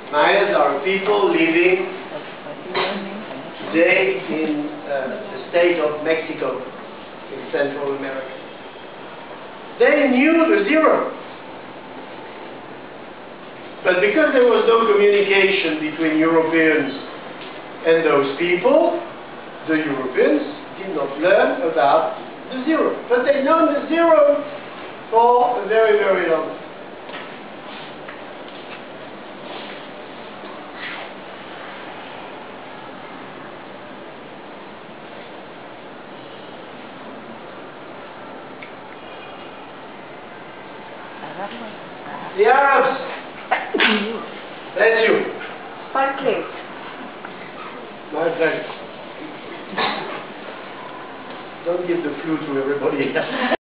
Mayas are people living today in the state of Mexico, in Central America. They knew the zero. But because there was no communication between Europeans and those people, the Europeans did not learn about the zero. But they known the zero for a very, very long time. The Arabs, that's you. Thank you. My pleasure. Don't give the flu to everybody else.